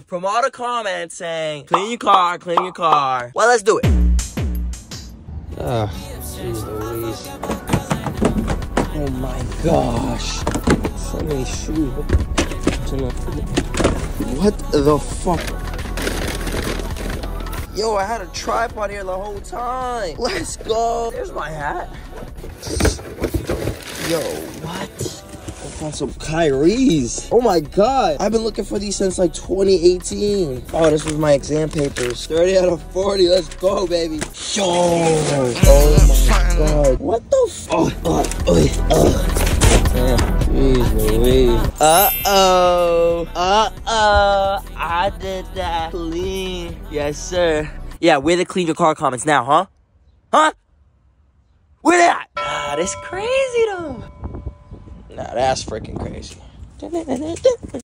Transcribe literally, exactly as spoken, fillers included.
from all the comments saying, clean your car, clean your car. Well, let's do it. Oh, jeez Louise. Oh my gosh. So many shoes. What the fuck? Yo, I had a tripod here the whole time. Let's go. There's my hat. Yo, what? I found some Kyrie's. Oh my god. I've been looking for these since like twenty eighteen. Oh, this was my exam papers. thirty out of forty. Let's go, baby. Yo. Oh my god. What the f- Oh, oh, oh, oh. Jeez Louise. Uh-oh. Uh-oh. I did that clean. Yes, sir. Yeah, where the clean your car comments now, huh? Huh? Where they at? Ah, that's crazy, though. Nah, that's freaking crazy.